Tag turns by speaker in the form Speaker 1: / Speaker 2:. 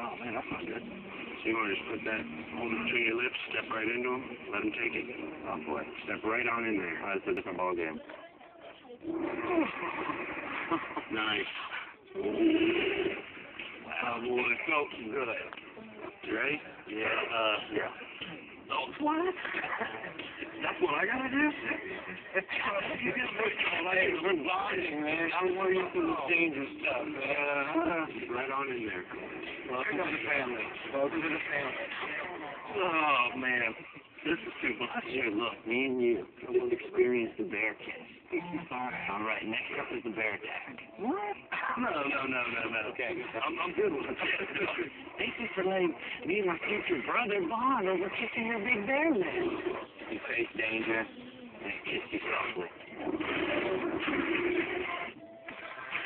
Speaker 1: Oh, man, that's not good.
Speaker 2: So you want to just put that, hold it between your lips, step right into him, let him take it.
Speaker 1: Oh, boy.
Speaker 2: Step right on in there.
Speaker 1: It's a different ball game.
Speaker 2: Nice.
Speaker 1: Wow, boy, it felt good.
Speaker 2: You ready?
Speaker 1: Yeah.
Speaker 2: Oh, what? That's what I gotta do?
Speaker 1: We're bonding, man. I'm learning some dangerous stuff, man.
Speaker 2: Right on in there.
Speaker 1: Welcome to the family. Welcome to the family. Oh, man. This is too much.
Speaker 2: Here, look, me and you will experience the bear kiss. All right, next up is the bear attack.
Speaker 1: What? No.
Speaker 2: Okay.
Speaker 1: I'm good with it.
Speaker 2: Thank you for letting me and my future brother bond over kissing your big bear man. You face danger and kiss you softly.